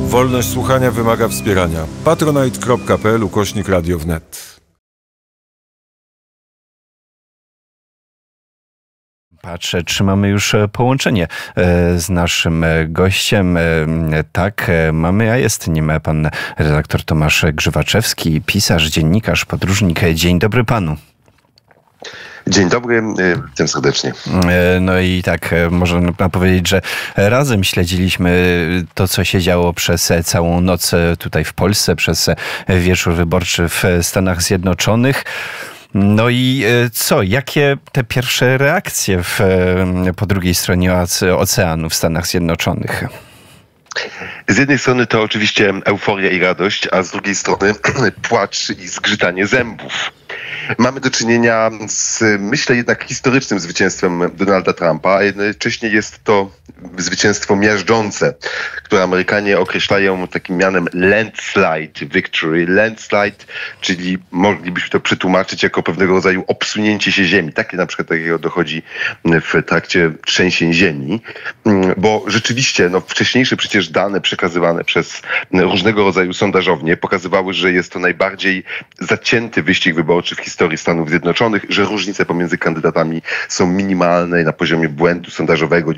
Wolność słuchania wymaga wspierania. patronite.pl/Radio wnet. Patrzę, czy mamy już połączenie z naszym gościem. Tak, mamy, a jest nim pan redaktor Tomasz Grzywaczewski, pisarz, dziennikarz, podróżnik. Dzień dobry panu. Dzień dobry, witam serdecznie. No i tak, można powiedzieć, że razem śledziliśmy to, co się działo przez całą noc tutaj w Polsce, przez wieczór wyborczy w Stanach Zjednoczonych. No i co? Jakie te pierwsze reakcje po drugiej stronie oceanu w Stanach Zjednoczonych? Z jednej strony to oczywiście euforia i radość, a z drugiej strony płacz i zgrzytanie zębów. Mamy do czynienia z, myślę, jednak historycznym zwycięstwem Donalda Trumpa, a jednocześnie jest to zwycięstwo miażdżące, które Amerykanie określają takim mianem landslide victory. Landslide, czyli moglibyśmy to przetłumaczyć jako pewnego rodzaju obsunięcie się ziemi. Takie na przykład takiego dochodzi w trakcie trzęsień ziemi, bo rzeczywiście wcześniejsze przecież dane przekazywane przez różnego rodzaju sondażownie pokazywały, że jest to najbardziej zacięty wyścig wyborczy w historii Stanów Zjednoczonych, że różnice pomiędzy kandydatami są minimalne na poziomie błędu sondażowego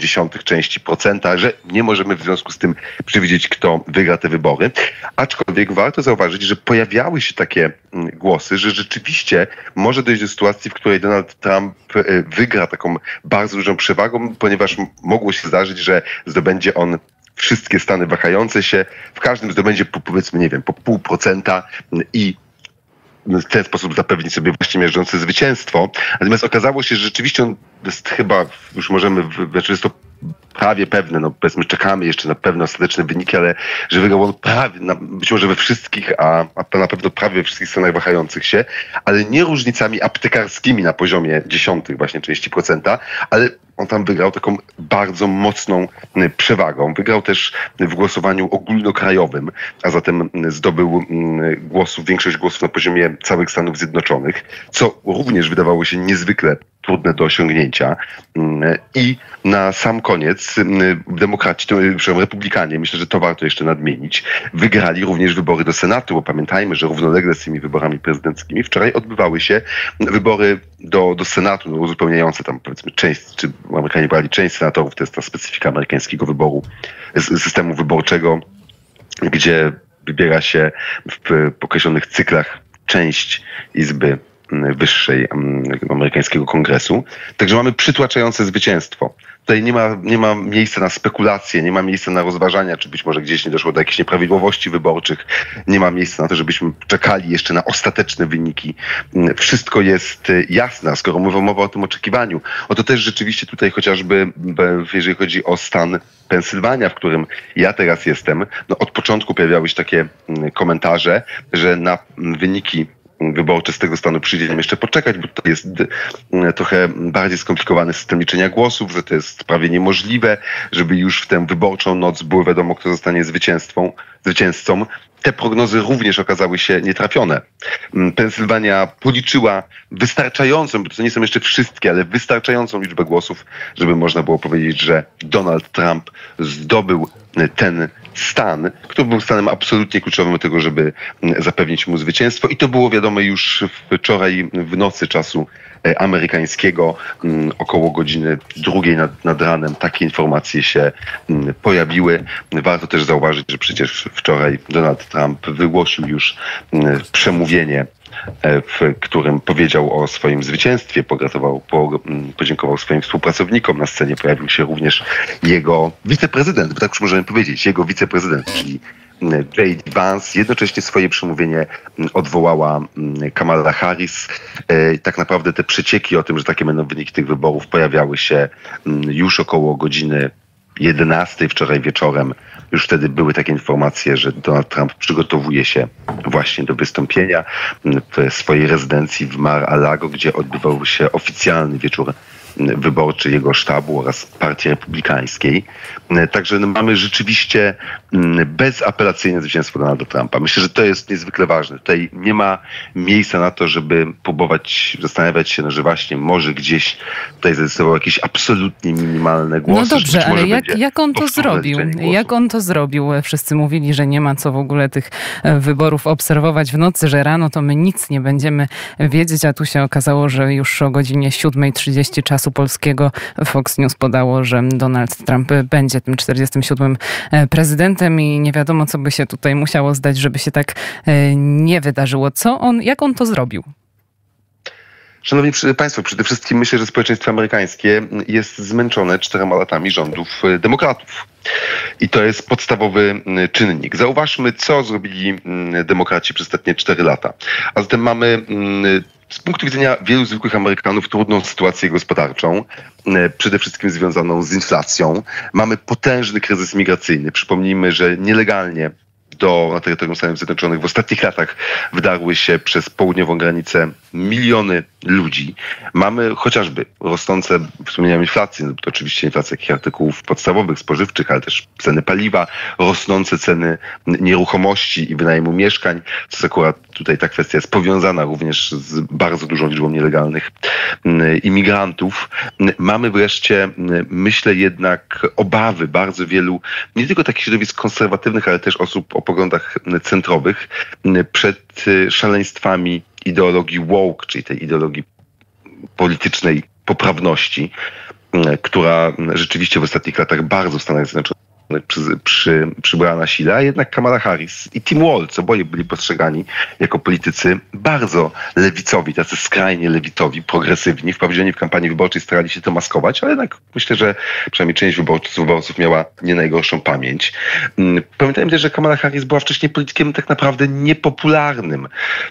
0,1%, że nie możemy w związku z tym przewidzieć, kto wygra te wybory. Aczkolwiek warto zauważyć, że pojawiały się takie głosy, że rzeczywiście może dojść do sytuacji, w której Donald Trump wygra taką bardzo dużą przewagą, ponieważ mogło się zdarzyć, że zdobędzie on wszystkie stany wahające się, w każdym zdobędzie powiedzmy, nie wiem, po 0,5% i w ten sposób zapewni sobie właśnie miażdżące zwycięstwo. Natomiast okazało się, że rzeczywiście on jest chyba, już możemy, znaczy jest to prawie pewne, powiedzmy czekamy jeszcze na pewne ostateczne wyniki, ale że wygrał on prawie, być może we wszystkich, a na pewno prawie we wszystkich stanach wahających się, ale nie różnicami aptekarskimi na poziomie 0,1 właśnie części procenta, ale on tam wygrał taką bardzo mocną przewagą. Wygrał też w głosowaniu ogólnokrajowym, a zatem zdobył większość głosów na poziomie całych Stanów Zjednoczonych, co również wydawało się niezwykle trudne do osiągnięcia. I na sam koniec demokraci, republikanie, myślę, że to warto jeszcze nadmienić, wygrali również wybory do Senatu, bo pamiętajmy, że równolegle z tymi wyborami prezydenckimi wczoraj odbywały się wybory do Senatu, uzupełniające tam powiedzmy część, czy Amerykanie brali część senatorów, to jest ta specyfika amerykańskiego wyboru, systemu wyborczego, gdzie wybiera się w określonych cyklach część Izby Wyższej amerykańskiego kongresu. Także mamy przytłaczające zwycięstwo. Tutaj nie ma miejsca na spekulacje, nie ma miejsca na rozważania, czy być może gdzieś nie doszło do jakichś nieprawidłowości wyborczych. Nie ma miejsca na to, żebyśmy czekali jeszcze na ostateczne wyniki. Wszystko jest jasne, skoro mowa o tym oczekiwaniu. Oto też rzeczywiście tutaj chociażby, jeżeli chodzi o stan Pensylwania, w którym ja teraz jestem, od początku pojawiały się takie komentarze, że na wyniki wyborcze z tego stanu przyjdzie nam jeszcze poczekać, bo to jest trochę bardziej skomplikowany system liczenia głosów, że to jest prawie niemożliwe, żeby już w tę wyborczą noc było wiadomo, kto zostanie zwycięzcą. Te prognozy również okazały się nietrafione. Pensylwania policzyła wystarczającą, bo to nie są jeszcze wszystkie, ale wystarczającą liczbę głosów, żeby można było powiedzieć, że Donald Trump zdobył ten stan, który był stanem absolutnie kluczowym do tego, żeby zapewnić mu zwycięstwo. I to było wiadomo już wczoraj w nocy czasu amerykańskiego, około godziny 2:00 nad ranem takie informacje się pojawiły. Warto też zauważyć, że przecież wczoraj Donald Trump wygłosił już przemówienie, w którym powiedział o swoim zwycięstwie, podziękował swoim współpracownikom. Na scenie pojawił się również jego wiceprezydent, bo tak już możemy powiedzieć, jego wiceprezydent, czyli J.D. Vance. Jednocześnie swoje przemówienie odwołała Kamala Harris. Tak naprawdę te przecieki o tym, że takie będą wyniki tych wyborów, pojawiały się już około godziny 11:00 wczoraj wieczorem. Już wtedy były takie informacje, że Donald Trump przygotowuje się właśnie do wystąpienia w swojej rezydencji w Mar-a-Lago, gdzie odbywał się oficjalny wieczór wyborczy jego sztabu oraz Partii Republikańskiej. Także mamy rzeczywiście bezapelacyjne zwycięstwo Donalda Trumpa. Myślę, że to jest niezwykle ważne. Tutaj nie ma miejsca na to, żeby próbować zastanawiać się, że właśnie może gdzieś tutaj zadecydował jakieś absolutnie minimalne głosy. No dobrze, ale jak on to zrobił? Jak on to zrobił? Wszyscy mówili, że nie ma co w ogóle tych wyborów obserwować w nocy, że rano to my nic nie będziemy wiedzieć, a tu się okazało, że już o godzinie 7:30 czasu polskiego Fox News podało, że Donald Trump będzie tym 47. prezydentem i nie wiadomo, co by się tutaj musiało zdać, żeby się tak nie wydarzyło. Jak on to zrobił? Szanowni Państwo, przede wszystkim myślę, że społeczeństwo amerykańskie jest zmęczone 4 latami rządów demokratów. I to jest podstawowy czynnik. Zauważmy, co zrobili demokraci przez ostatnie 4 lata. A zatem mamy z punktu widzenia wielu zwykłych Amerykanów trudną sytuację gospodarczą, przede wszystkim związaną z inflacją. Mamy potężny kryzys migracyjny. Przypomnijmy, że nielegalnie na terytorium Stanów Zjednoczonych w ostatnich latach wdarły się przez południową granicę miliony ludzi. Mamy chociażby rosnące, wspomniałem inflację, no to oczywiście inflacja takich artykułów podstawowych, spożywczych, ale też ceny paliwa, rosnące ceny nieruchomości i wynajmu mieszkań, co akurat tutaj ta kwestia jest powiązana również z bardzo dużą liczbą nielegalnych imigrantów. Mamy wreszcie, myślę jednak, obawy bardzo wielu, nie tylko takich środowisk konserwatywnych, ale też osób o poglądach centrowych przed szaleństwami ideologii woke, czyli tej ideologii politycznej poprawności, która rzeczywiście w ostatnich latach bardzo w Stanach Zjednoczonych przybrała na sile, a jednak Kamala Harris i Tim Walz, oboje byli postrzegani jako politycy bardzo lewicowi, tacy skrajnie lewitowi, progresywni. Wprawdzie oni w kampanii wyborczej starali się to maskować, ale jednak myślę, że przynajmniej część wyborców miała nie najgorszą pamięć. Pamiętajmy też, że Kamala Harris była wcześniej politykiem tak naprawdę niepopularnym.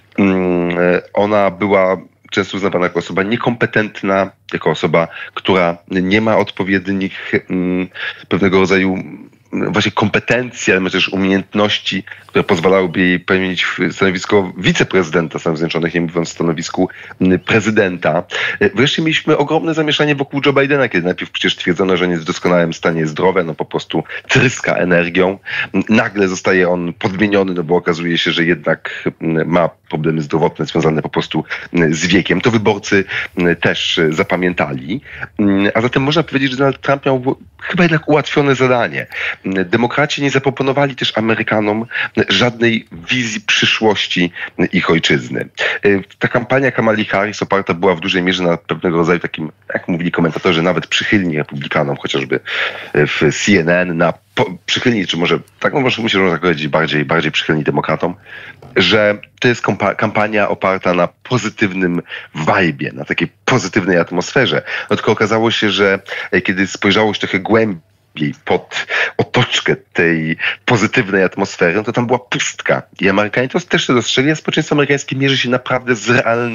Ona była często uznawana jako osoba niekompetentna, jako osoba, która nie ma odpowiednich pewnego rodzaju właśnie kompetencji, ale też umiejętności, które pozwalałyby jej pełnić stanowisko wiceprezydenta Stanów Zjednoczonych, nie mówiąc o stanowisku prezydenta. Wreszcie mieliśmy ogromne zamieszanie wokół Joe Bidena, kiedy najpierw przecież twierdzono, że nie jest w doskonałym stanie zdrowia, no po prostu tryska energią. Nagle zostaje on podmieniony, no bo okazuje się, że jednak ma problemy zdrowotne związane po prostu z wiekiem. To wyborcy też zapamiętali. A zatem można powiedzieć, że Donald Trump miał chyba jednak ułatwione zadanie. Demokraci nie zaproponowali też Amerykanom żadnej wizji przyszłości ich ojczyzny. Ta kampania Kamali Harris oparta była w dużej mierze na pewnego rodzaju takim, jak mówili komentatorzy, nawet przychylni republikanom, chociażby w CNN, na przychylni, czy może tak, no myślę, że można powiedzieć bardziej przychylni demokratom, że to jest kampania oparta na pozytywnym vibe'ie, na takiej pozytywnej atmosferze. No tylko okazało się, że kiedy spojrzało się trochę głębiej pod otoczkę tej pozytywnej atmosfery, no to tam była pustka. I Amerykanie to też to dostrzegli, a społeczeństwo amerykańskie mierzy się naprawdę z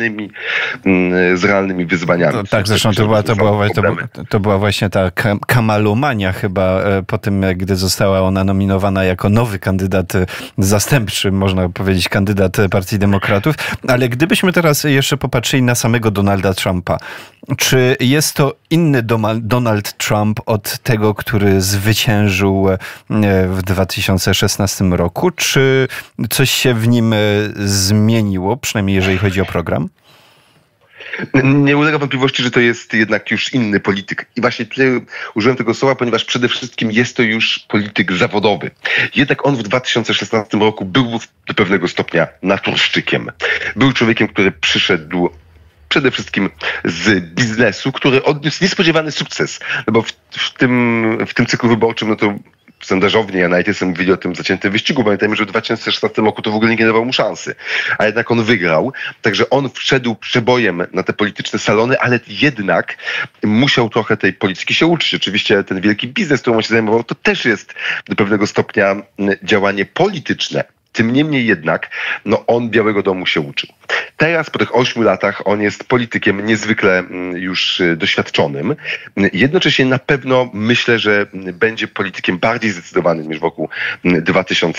realnymi wyzwaniami. Tak, zresztą to była właśnie ta kamalomania chyba po tym, gdy została ona nominowana jako nowy kandydat zastępczy, można powiedzieć, kandydat Partii Demokratów. Ale gdybyśmy teraz jeszcze popatrzyli na samego Donalda Trumpa, czy jest to inny Donald Trump od tego, który zwyciężył w 2016 roku? Czy coś się w nim zmieniło, przynajmniej jeżeli chodzi o program? Nie ulega wątpliwości, że to jest jednak już inny polityk. I właśnie tutaj użyłem tego słowa, ponieważ przede wszystkim jest to już polityk zawodowy. Jednak on w 2016 roku był do pewnego stopnia naturszczykiem. Był człowiekiem, który przyszedł przede wszystkim z biznesu, który odniósł niespodziewany sukces. No bo w tym cyklu wyborczym, no to sondażownie, analitycy mówili o tym zaciętym wyścigu. Pamiętajmy, że w 2016 roku to w ogóle nikt nie dawał mu szansy. A jednak on wygrał. Także on wszedł przebojem na te polityczne salony, ale jednak musiał trochę tej polityki się uczyć. Oczywiście ten wielki biznes, którym on się zajmował, to też jest do pewnego stopnia działanie polityczne. Tym niemniej jednak, no on Białego Domu się uczył. Teraz po tych 8 latach on jest politykiem niezwykle już doświadczonym. Jednocześnie na pewno myślę, że będzie politykiem bardziej zdecydowanym niż wokół 2016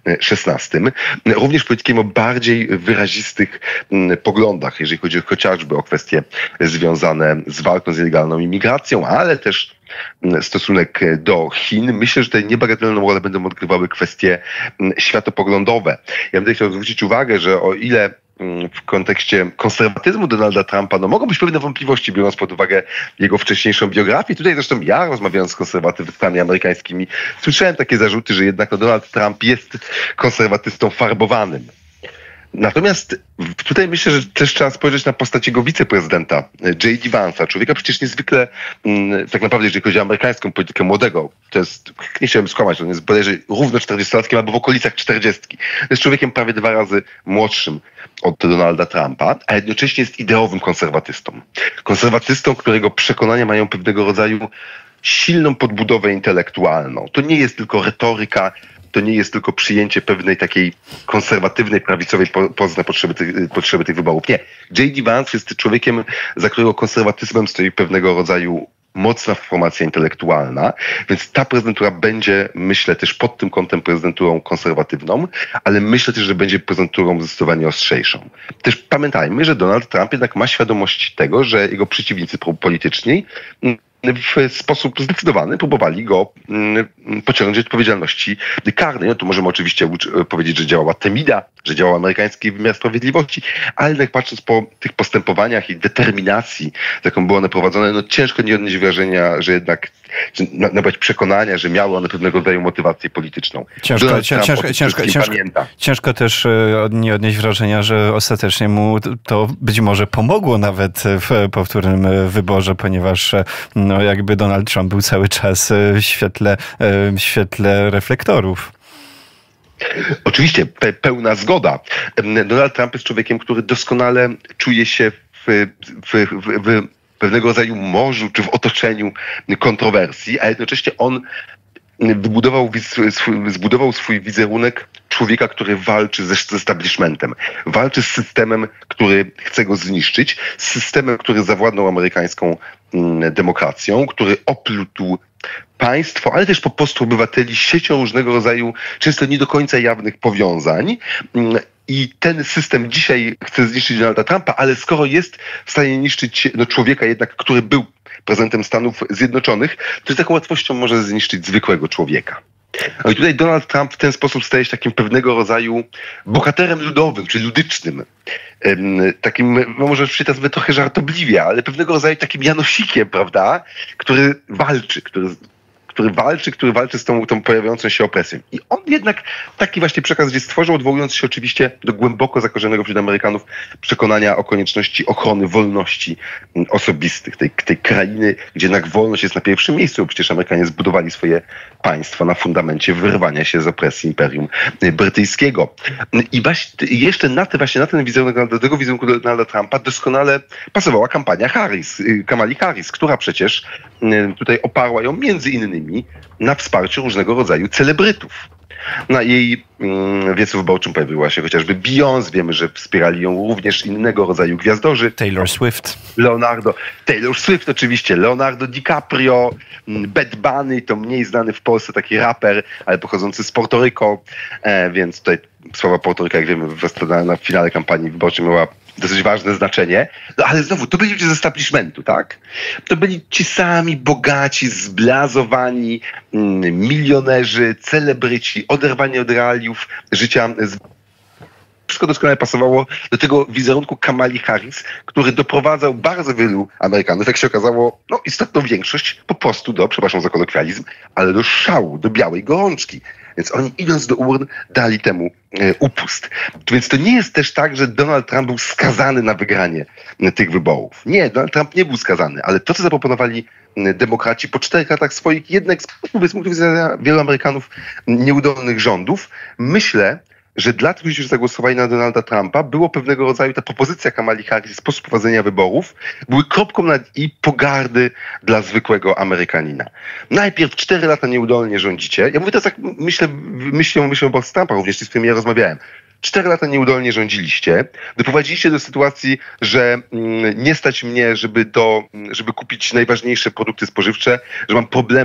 XVI. Również politykiem o bardziej wyrazistych poglądach, jeżeli chodzi chociażby o kwestie związane z walką z nielegalną imigracją, ale też stosunek do Chin. Myślę, że tutaj niebagatelną rolę będą odgrywały kwestie światopoglądowe. Ja bym chciał zwrócić uwagę, że o ile w kontekście konserwatyzmu Donalda Trumpa mogą być pewne wątpliwości, biorąc pod uwagę jego wcześniejszą biografię. Tutaj zresztą ja, rozmawiając z konserwatystami amerykańskimi, słyszałem takie zarzuty, że jednak Donald Trump jest konserwatystą farbowanym. Natomiast tutaj myślę, że też trzeba spojrzeć na postać jego wiceprezydenta, J.D. Vance'a, człowieka przecież niezwykle, tak naprawdę jeżeli chodzi o amerykańską politykę młodego, to jest, nie chciałem skłamać, on jest bodajże równo 40-latkiem albo w okolicach 40. Jest człowiekiem prawie 2 razy młodszym od Donalda Trumpa, a jednocześnie jest ideowym konserwatystą. Konserwatystą, którego przekonania mają pewnego rodzaju silną podbudowę intelektualną. To nie jest tylko retoryka, to nie jest tylko przyjęcie pewnej takiej konserwatywnej, prawicowej pozy na potrzeby tych wyborów. Nie. J.D. Vance jest człowiekiem, za którego konserwatyzmem stoi pewnego rodzaju mocna formacja intelektualna, więc ta prezydentura będzie, myślę, też pod tym kątem prezydenturą konserwatywną, ale myślę też, że będzie prezydenturą zdecydowanie ostrzejszą. Też pamiętajmy, że Donald Trump jednak ma świadomość tego, że jego przeciwnicy polityczni w sposób zdecydowany próbowali go pociągnąć do odpowiedzialności karnej. No tu możemy oczywiście powiedzieć, że działała Temida, że działał amerykański wymiar sprawiedliwości, ale jednak patrząc po tych postępowaniach i determinacji, z jaką były one prowadzone, ciężko nie odnieść wrażenia, że jednak nabrać przekonania, że miały one pewnego rodzaju motywację polityczną. Ciężko też nie odnieść wrażenia, że ostatecznie mu to być może pomogło nawet w powtórnym wyborze, ponieważ jakby Donald Trump był cały czas w świetle reflektorów. Oczywiście, pełna zgoda. Donald Trump jest człowiekiem, który doskonale czuje się w pewnego rodzaju morzu czy w otoczeniu kontrowersji, a jednocześnie on zbudował swój wizerunek człowieka, który walczy z establishmentem. Walczy z systemem, który chce go zniszczyć, z systemem, który zawładnął amerykańską demokracją, który oplótł państwo, ale też po prostu obywateli siecią różnego rodzaju, często nie do końca jawnych powiązań. I ten system dzisiaj chce zniszczyć Donalda Trumpa, ale skoro jest w stanie niszczyć człowieka jednak, który był prezydentem Stanów Zjednoczonych, to z taką łatwością może zniszczyć zwykłego człowieka. No i tutaj Donald Trump w ten sposób staje się takim pewnego rodzaju bohaterem ludowym, czy ludycznym. Takim, może się to nazwę trochę żartobliwie, ale pewnego rodzaju takim Janosikiem, prawda? Który walczy z tą pojawiającą się opresją. I on jednak taki właśnie przekaz gdzieś stworzył, odwołując się oczywiście do głęboko zakorzenionego wśród Amerykanów przekonania o konieczności ochrony wolności osobistych, tej krainy, gdzie jednak wolność jest na pierwszym miejscu, bo przecież Amerykanie zbudowali swoje państwo na fundamencie wyrwania się z opresji Imperium Brytyjskiego. I jeszcze na ten wizerunek, do tego wizerunku Donalda Trumpa doskonale pasowała kampania Kamali Harris, która przecież tutaj oparła ją między innymi na wsparciu różnego rodzaju celebrytów. Na jej wiecu wyborczym pojawiła się chociażby Beyoncé, wiemy, że wspierali ją również innego rodzaju gwiazdorzy. Taylor Swift oczywiście, Leonardo DiCaprio, Bad Bunny, to mniej znany w Polsce taki raper, ale pochodzący z Porto Rico, więc tutaj sława Porto Rico, jak wiemy, na finale kampanii wyborczej miała dosyć ważne znaczenie. No ale znowu, to byli ludzie z establishmentu, tak? To byli ci sami bogaci, zblazowani milionerzy, celebryci, oderwani od realiów życia. Wszystko doskonale pasowało do tego wizerunku Kamali Harris, który doprowadzał bardzo wielu Amerykanów, jak się okazało, istotną większość po prostu do, przepraszam za kolokwializm, ale do szału, do białej gorączki. Więc oni idąc do urn dali temu upust. Więc to nie jest też tak, że Donald Trump był skazany na wygranie tych wyborów. Nie, Donald Trump nie był skazany, ale to, co zaproponowali demokraci po 4 latach swoich jednak z punktu widzenia wielu Amerykanów nieudolnych rządów, myślę, że dla tych, którzy zagłosowali na Donalda Trumpa, było pewnego rodzaju ta propozycja Kamali Harris, sposób prowadzenia wyborów, były kropką nad i pogardy dla zwykłego Amerykanina. Najpierw 4 lata nieudolnie rządzicie. Ja mówię to tak, myślę o Trumpa, również z którym ja rozmawiałem. 4 lata nieudolnie rządziliście, doprowadziliście do sytuacji, że nie stać mnie, żeby kupić najważniejsze produkty spożywcze, że mam problemy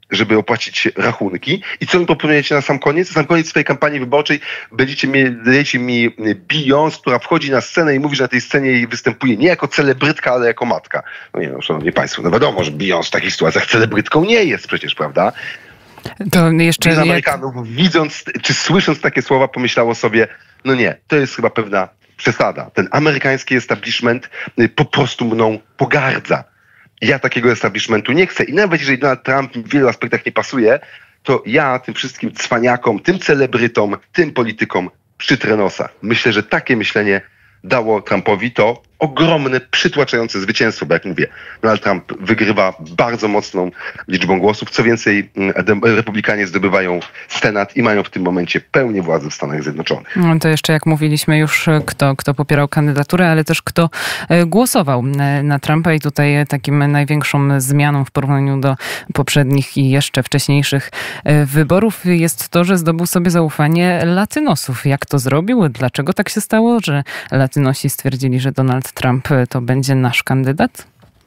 żeby opłacić rachunki. I co mi proponujecie na sam koniec? Na sam koniec swojej kampanii wyborczej dajecie mi Beyoncé, która wchodzi na scenę i mówi, że na tej scenie występuje nie jako celebrytka, ale jako matka. No nie no, szanowni państwo, no wiadomo, że Beyoncé w takich sytuacjach celebrytką nie jest przecież, prawda? To jeszcze wiele Amerykanów, widząc czy słysząc takie słowa, pomyślało sobie, no nie, to jest chyba pewna przesada. Ten amerykański establishment po prostu mną pogardza. Ja takiego establishmentu nie chcę. I nawet jeżeli Donald Trump w wielu aspektach nie pasuje, to ja tym wszystkim cwaniakom, tym celebrytom, tym politykom przytrę nosa. Myślę, że takie myślenie dało Trumpowi to ogromne, przytłaczające zwycięstwo, bo jak mówię, Donald Trump wygrywa bardzo mocną liczbą głosów. Co więcej, republikanie zdobywają Senat i mają w tym momencie pełnię władzy w Stanach Zjednoczonych. No to jeszcze jak mówiliśmy już, kto popierał kandydaturę, ale też kto głosował na Trumpa i tutaj takim największą zmianą w porównaniu do poprzednich i jeszcze wcześniejszych wyborów jest to, że zdobył sobie zaufanie Latynosów. Jak to zrobił? Dlaczego tak się stało, że Latynosi stwierdzili, że Donald Trump to będzie nasz kandydat?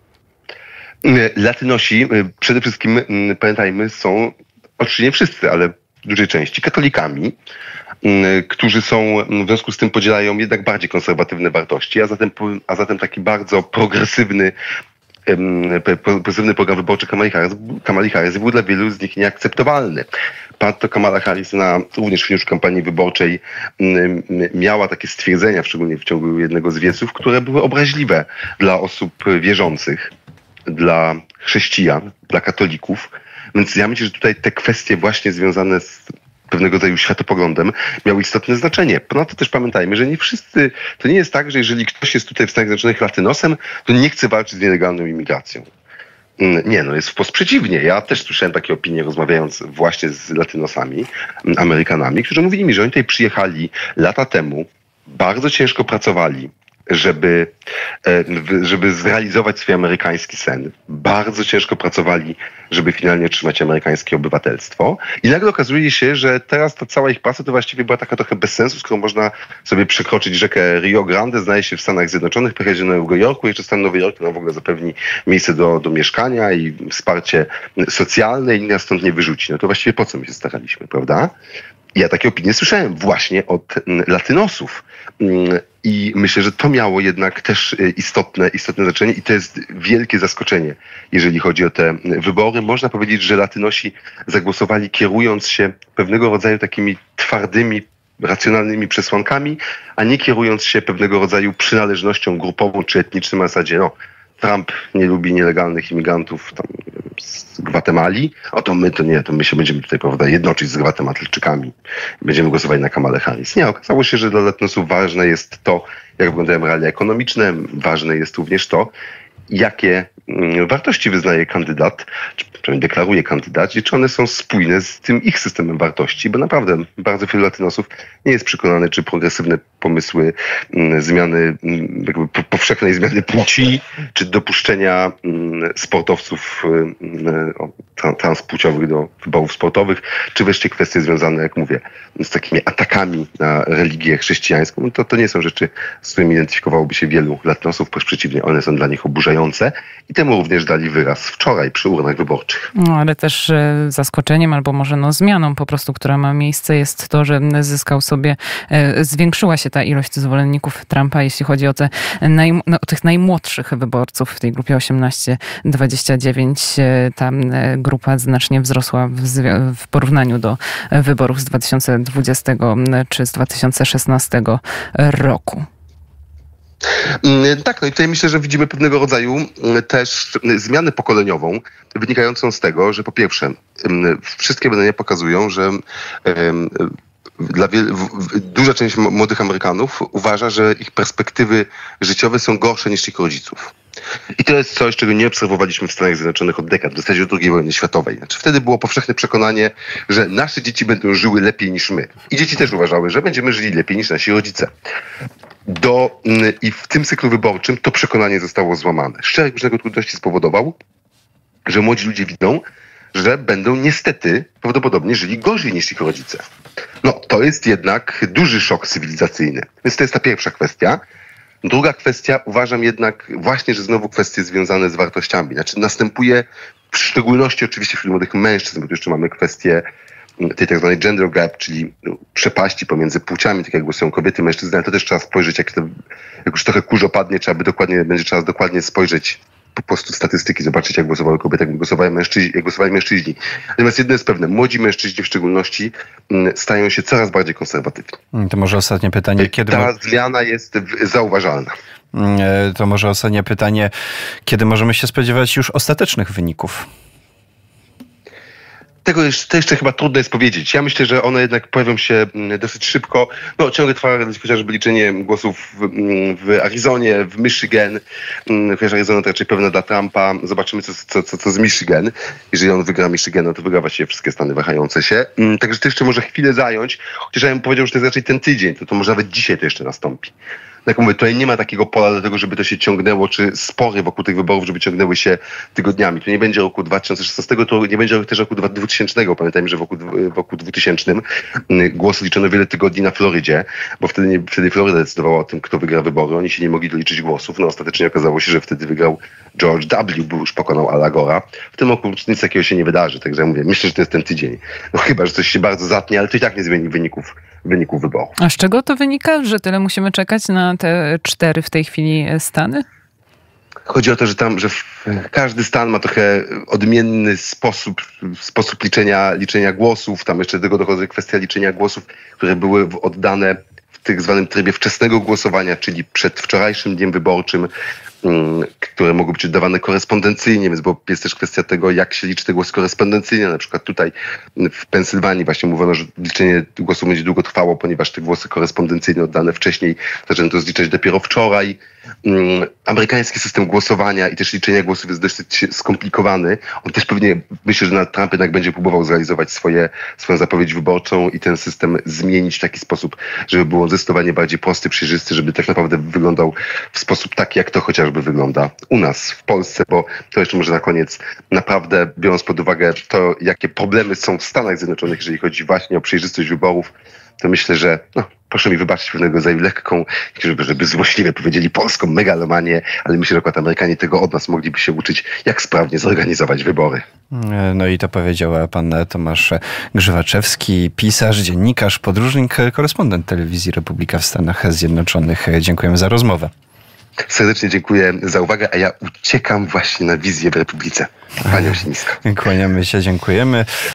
Latynosi przede wszystkim, pamiętajmy, są oczywiście nie wszyscy, ale w dużej części katolikami, którzy są w związku z tym podzielają jednak bardziej konserwatywne wartości, a zatem taki bardzo progresywny program wyborczy Kamali Harris był dla wielu z nich nieakceptowalny. Ponadto Kamala Harris również w finiuszu kampanii wyborczej miała takie stwierdzenia, szczególnie w ciągu jednego z wieców, które były obraźliwe dla osób wierzących, dla chrześcijan, dla katolików. Więc ja myślę, że tutaj te kwestie właśnie związane z pewnego rodzaju światopoglądem miały istotne znaczenie. Ponadto też pamiętajmy, że nie wszyscy, to nie jest tak, że jeżeli ktoś jest tutaj w Stanach Zjednoczonych latynosem, to nie chce walczyć z nielegalną imigracją. Nie, no jest wprost przeciwnie. Ja też słyszałem takie opinie, rozmawiając właśnie z latynosami, Amerykanami, którzy mówili mi, że oni tutaj przyjechali lata temu, bardzo ciężko pracowali, żeby zrealizować swój amerykański sen. Bardzo ciężko pracowali, żeby finalnie otrzymać amerykańskie obywatelstwo. I nagle okazuje się, że teraz ta cała ich praca to właściwie była taka trochę bez sensu, skoro można sobie przekroczyć rzekę Rio Grande, znajduje się w Stanach Zjednoczonych, pojechać do Nowego Jorku, jeszcze stan Nowy Jork nam w ogóle zapewni miejsce do mieszkania i wsparcie socjalne i nas stąd nie wyrzuci. No to właściwie po co my się staraliśmy, prawda? Ja takie opinie słyszałem właśnie od latynosów. I myślę, że to miało jednak też istotne znaczenie i to jest wielkie zaskoczenie, jeżeli chodzi o te wybory. Można powiedzieć, że latynosi zagłosowali kierując się pewnego rodzaju takimi twardymi, racjonalnymi przesłankami, a nie kierując się pewnego rodzaju przynależnością grupową czy etniczną na zasadzie, no Trump nie lubi nielegalnych imigrantów tam z Gwatemali, a to my się będziemy tutaj, prawda, jednoczyć z Gwatemalczykami. Będziemy głosowali na Kamalę Harris. Nie, okazało się, że dla latynosów ważne jest to, jak wyglądają realia ekonomiczne, ważne jest również to, jakie wartości wyznaje kandydat, czy przynajmniej deklaruje kandydat, czy one są spójne z tym ich systemem wartości, bo naprawdę bardzo wielu latynosów nie jest przekonany, czy progresywne pomysły zmiany, jakby powszechnej zmiany płci, czy dopuszczenia sportowców transpłciowych do wyborów sportowych, czy wreszcie kwestie związane, jak mówię, z takimi atakami na religię chrześcijańską, to nie są rzeczy, z którymi identyfikowałoby się wielu latynosów, wręcz przeciwnie, one są dla nich oburzające i temu również dali wyraz wczoraj przy urnach wyborczych. No ale też zaskoczeniem albo może zmianą po prostu, która ma miejsce, jest to, że zwiększyła się ta ilość zwolenników Trumpa, jeśli chodzi o o tych najmłodszych wyborców w tej grupie 18-29. Ta grupa znacznie wzrosła w porównaniu do wyborów z 2020 czy z 2016 roku. Tak, no i tutaj myślę, że widzimy pewnego rodzaju też zmianę pokoleniową wynikającą z tego, że po pierwsze wszystkie badania pokazują, że duża część młodych Amerykanów uważa, że ich perspektywy życiowe są gorsze niż ich rodziców. I to jest coś, czego nie obserwowaliśmy w Stanach Zjednoczonych od dekad, w zasadzie od II wojny światowej. Znaczy, wtedy było powszechne przekonanie, że nasze dzieci będą żyły lepiej niż my. I dzieci też uważały, że będziemy żyli lepiej niż nasi rodzice. I w tym cyklu wyborczym to przekonanie zostało złamane. Szereg różnego trudności spowodował, że młodzi ludzie widzą, że będą niestety prawdopodobnie żyli gorzej niż ich rodzice. No, to jest jednak duży szok cywilizacyjny. Więc to jest ta pierwsza kwestia. Druga kwestia, uważam jednak właśnie, że znowu kwestie związane z wartościami. Znaczy następuje w szczególności oczywiście wśród młodych mężczyzn, bo tu jeszcze mamy kwestię tej tak zwanej gender gap, czyli przepaści pomiędzy płciami, tak jak głosują kobiety, mężczyzny, ale to też trzeba spojrzeć, jak już trochę kurz opadnie, będzie trzeba dokładnie spojrzeć po prostu statystyki, zobaczyć, jak głosowały kobiety, jak głosowali mężczyźni. Natomiast jedno jest pewne, młodzi mężczyźni w szczególności stają się coraz bardziej konserwatywni. To może ostatnie pytanie. Ta zmiana jest zauważalna. To może ostatnie pytanie. Kiedy możemy się spodziewać już ostatecznych wyników? To jeszcze chyba trudno jest powiedzieć. Ja myślę, że one jednak pojawią się dosyć szybko. No, ciągle trwa chociażby liczenie głosów w Arizonie, w Michigan. Chociaż Arizona to raczej pewna dla Trumpa. Zobaczymy, co z Michigan. Jeżeli on wygra Michigan, no to wygra właściwie wszystkie stany wahające się. Także to jeszcze może chwilę zająć. Chociaż ja bym powiedział, że to jest raczej ten tydzień. To może nawet dzisiaj to jeszcze nastąpi. Jak mówię, tutaj nie ma takiego pola do tego, żeby to się ciągnęło, czy spory wokół tych wyborów, żeby ciągnęły się tygodniami. Tu nie będzie roku 2016, to nie będzie też roku 2000. Pamiętajmy, że wokół 2000 głosy liczono wiele tygodni na Florydzie, bo wtedy Floryda decydowała o tym, kto wygra wybory. Oni się nie mogli doliczyć głosów. No ostatecznie okazało się, że wtedy wygrał George W., bo już pokonał Al Gore'a. W tym roku nic takiego się nie wydarzy. Także ja mówię, myślę, że to jest ten tydzień. No chyba, że coś się bardzo zatnie, ale to i tak nie zmieni wyników wyborów. A z czego to wynika, że tyle musimy czekać na te 4 w tej chwili stany? Chodzi o to, że każdy stan ma trochę odmienny sposób liczenia głosów. Tam jeszcze do tego dochodzi kwestia liczenia głosów, które były oddane w tak zwanym trybie wczesnego głosowania, czyli przed wczorajszym dniem wyborczym, które mogły być oddawane korespondencyjnie, więc jest też kwestia tego, jak się liczy te głosy korespondencyjnie. Na przykład tutaj w Pensylwanii właśnie mówiono, że liczenie głosów będzie długo trwało, ponieważ te głosy korespondencyjne oddane wcześniej zaczęto zliczać dopiero wczoraj. Amerykański system głosowania i też liczenia głosów jest dosyć skomplikowany. On też pewnie, myślę, że Donald Trump jednak będzie próbował zrealizować swoją zapowiedź wyborczą i ten system zmienić w taki sposób, żeby był on zdecydowanie bardziej prosty, przejrzysty, żeby tak naprawdę wyglądał w sposób taki, jak to chociażby wygląda u nas w Polsce, bo to jeszcze może na koniec, naprawdę biorąc pod uwagę to, jakie problemy są w Stanach Zjednoczonych, jeżeli chodzi właśnie o przejrzystość wyborów, to myślę, że proszę mi wybaczyć pewnego rodzaju lekką, żeby złośliwie powiedzieli polską megalomanię, ale myślę, że akurat Amerykanie tego od nas mogliby się uczyć, jak sprawnie zorganizować wybory. No i to powiedział pan Tomasz Grzywaczewski, pisarz, dziennikarz, podróżnik, korespondent telewizji Republika w Stanach Zjednoczonych. Dziękujemy za rozmowę. Serdecznie dziękuję za uwagę, a ja uciekam właśnie na wizję w Republice. Kłaniam się nisko. Kłaniamy się, dziękujemy.